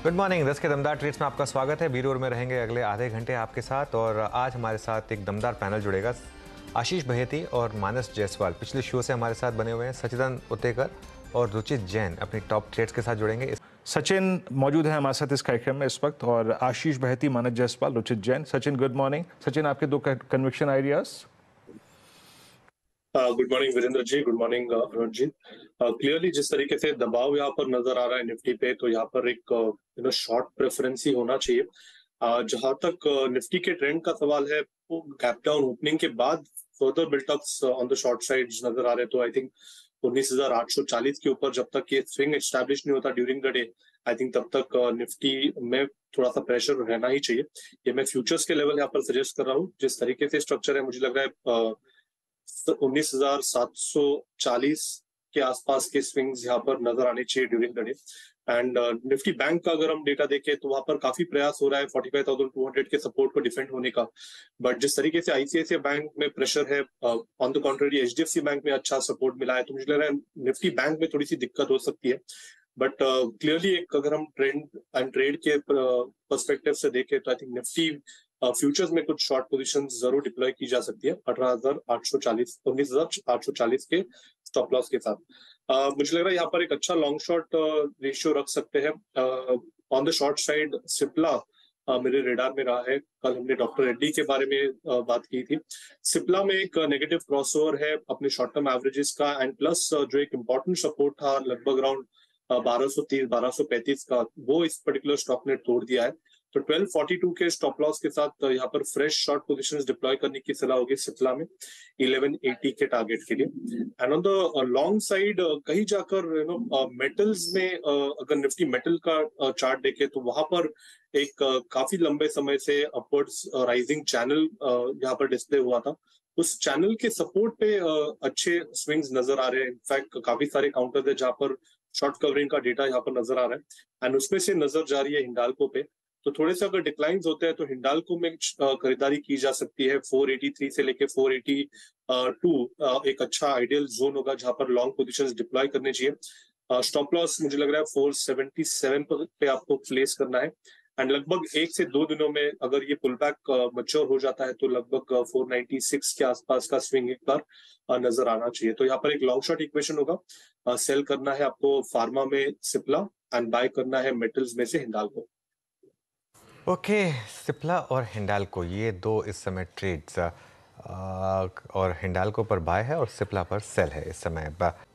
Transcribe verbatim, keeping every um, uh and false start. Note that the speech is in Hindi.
Good morning. दस के दमदार ट्रेड्स में आपका स्वागत है। बीरोर में रहेंगे अगले आधे घंटे आपके साथ और आज हमारे साथ एक दमदार पैनल जुड़ेगा। आशीष बहेती और मानस जायसवाल पिछले शो से हमारे साथ बने हुए हैं। सचिन उतेकर और रुचित जैन अपनी टॉप ट्रेड्स के साथ जुड़ेंगे। सचिन मौजूद है हमारे साथ इस कार्यक्रम में इस वक्त और आशीष बहेती, मानस जायसवाल, रुचित जैन। Sachin good morning. सचिन, आपके दो conviction ideas. Good morning Virendra ji, good morning Anuj ji. Clearly जिस तरीके से दबाव यहाँ पर नजर आ रहा है निफ्टी पे, तो यहाँ पर एक यू नो शॉर्ट प्रेफरेंस ही होना चाहिए। uh, जहां तक निफ्टी uh, के ट्रेंड का सवाल है, वो गैप डाउन ओपनिंग के बाद further buildups on the short side नजर आ रहे हैं। तो आई थिंक उन्नीस हजार आठ सौ चालीस के ऊपर जब तक ये स्विंग एस्टैब्लिश नहीं होता during the day, I think तब तक निफ्टी uh, में थोड़ा सा प्रेशर रहना ही चाहिए। ये मैं फ्यूचर्स के लेवल यहाँ पर सजेस्ट कर रहा हूँ। जिस तरीके से स्ट्रक्चर है, मुझे लग रहा है uh, उन्नीस हजार सात सौ चालीस के आसपास के स्विंग्स यहाँ पर नजर आने चाहिए during the day. And Nifty bank का अगर हम डेटा देखें तो वहां पर काफी प्रयास हो रहा है forty five thousand two hundred के सपोर्ट को डिफेंड होने का। बट जिस तरीके से आईसीआईसीआई बैंक में प्रेशर है, on the contrary HDFC bank में अच्छा सपोर्ट मिला है, तो मुझे लग रहा है निफ्टी बैंक में थोड़ी सी दिक्कत हो सकती है। बट क्लियरली uh, एक अगर हम ट्रेंड एंड ट्रेड के पर्सपेक्टिव uh, से देखें तो I think Nifty futures uh, में कुछ शॉर्ट पोजीशंस जरूर डिप्लॉय की जा सकती है अठारह हजार आठ सौ चालीस उन्नीस हजार आठ सौ चालीस के स्टॉप लॉस के साथ। uh, मुझे लग रहा है यहाँ पर एक अच्छा लॉन्ग शॉर्ट रेशियो रख सकते हैं। On the short side Cipla uh, मेरे रेडार में रहा है। कल हमने डॉक्टर रेड्डी के बारे में uh, बात की थी। सिप्ला में एक नेगेटिव क्रॉसओवर है अपने शॉर्ट टर्म एवरेजेस का, एंड प्लस uh, जो एक इंपॉर्टेंट सपोर्ट था लगभग अराउंड बारह सौ तीस बारह सौ पैंतीस का, वो इस पर्टिकुलर स्टॉक ने तोड़ दिया है। तो बारह सौ बयालीस के स्टॉप लॉस के साथ यहाँ पर फ्रेश शॉर्ट पोजीशंस डिप्लॉय करने की सलाह होगी सिप्ला में ग्यारह सौ अस्सी के टारगेट के लिए। And on the long side कहीं जाकर यू नो मेटल्स में uh, अगर निफ्टी मेटल का चार्ट uh, देखे तो वहां पर एक uh, काफी लंबे समय से अपवर्ड्स राइजिंग चैनल यहाँ पर डिस्प्ले हुआ था। उस चैनल के सपोर्ट पे uh, अच्छे स्विंग्स नजर आ रहे हैं। इनफैक्ट काफी सारे काउंटर है जहां पर शॉर्ट कवरिंग का डेटा यहाँ पर नजर आ रहा है, एंड उसमें से नजर जा रही है हिंडाल्को पे। तो थोड़े से अगर डिक्लाइंस होते हैं तो हिंडाल्को में खरीदारी की जा सकती है। चार सौ तिरासी से लेके चार सौ बयासी एक अच्छा आइडियल जोन होगा जहां पर लॉन्ग पोजीशंस डिप्लॉय करने चाहिए। स्टॉप लॉस मुझे लग रहा है चार सौ सतहत्तर पे आपको प्लेस करना है, एंड लगभग एक से दो दिनों में अगर ये पुल बैक मैच्योर हो जाता है तो लगभग चार सौ छियानवे के आसपास का स्विंग एक बार नजर आना चाहिए। तो यहाँ पर एक लॉन्ग शॉट इक्वेशन होगा। सेल करना है आपको फार्मा में सिप्ला एंड बाय करना है मेटल्स में से हिंडाल्को। ओके, सिप्ला और हिंडाल्को ये दो इस समय ट्रेड्स, और हिंडाल्को पर बाय है और सिप्ला पर सेल है इस समय।